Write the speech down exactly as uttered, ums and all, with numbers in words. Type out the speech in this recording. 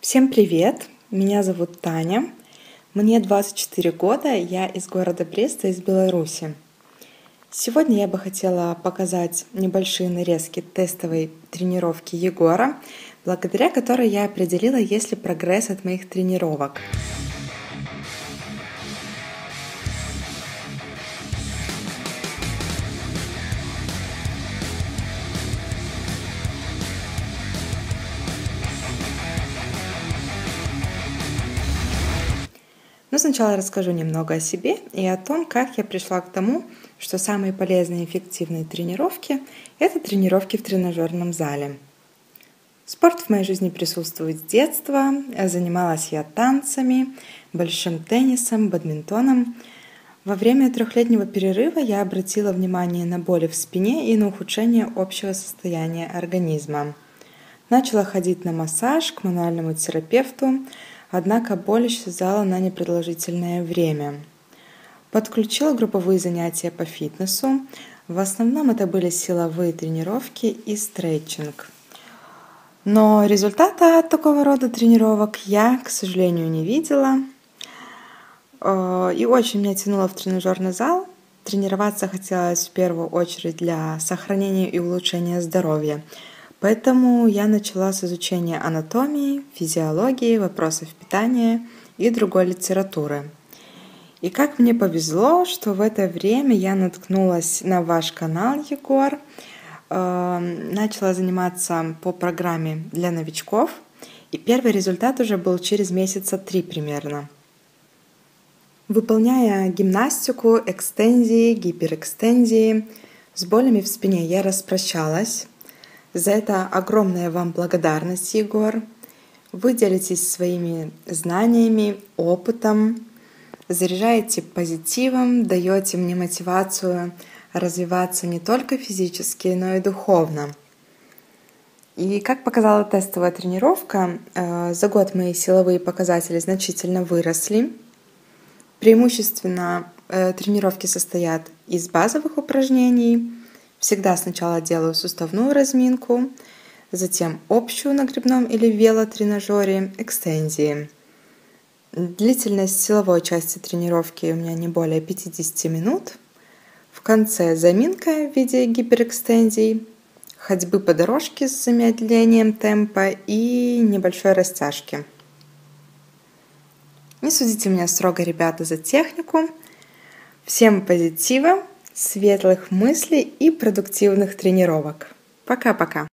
Всем привет! Меня зовут Таня. Мне двадцать четыре года, я из города Бреста, из Беларуси. Сегодня я бы хотела показать небольшие нарезки тестовой тренировки Егора, благодаря которой я определила, есть ли прогресс от моих тренировок. Но сначала расскажу немного о себе и о том, как я пришла к тому, что самые полезные и эффективные тренировки – это тренировки в тренажерном зале. Спорт в моей жизни присутствует с детства. Занималась я танцами, большим теннисом, бадминтоном. Во время трехлетнего перерыва я обратила внимание на боли в спине и на ухудшение общего состояния организма. Начала ходить на массаж к мануальному терапевту, однако боль исчезала на непродолжительное время. Подключила групповые занятия по фитнесу. В основном это были силовые тренировки и стретчинг. Но результата от такого рода тренировок я, к сожалению, не видела. И очень меня тянуло в тренажерный зал. Тренироваться хотелось в первую очередь для сохранения и улучшения здоровья. Поэтому я начала с изучения анатомии, физиологии, вопросов питания и другой литературы. И как мне повезло, что в это время я наткнулась на ваш канал, Егор, начала заниматься по программе для новичков, и первый результат уже был через месяца три примерно. Выполняя гимнастику, экстензии, гиперэкстензии, с болями в спине я распрощалась. За это огромная вам благодарность, Егор. Вы делитесь своими знаниями, опытом, заряжаете позитивом, даете мне мотивацию развиваться не только физически, но и духовно. И как показала тестовая тренировка, за год мои силовые показатели значительно выросли. Преимущественно тренировки состоят из базовых упражнений. Всегда сначала делаю суставную разминку, затем общую на гребном или велотренажере, экстензии. Длительность силовой части тренировки у меня не более пятьдесят минут. В конце заминка в виде гиперэкстензий, ходьбы по дорожке с замедлением темпа и небольшой растяжки. Не судите меня строго, ребята, за технику. Всем позитива, светлых мыслей и продуктивных тренировок. Пока-пока.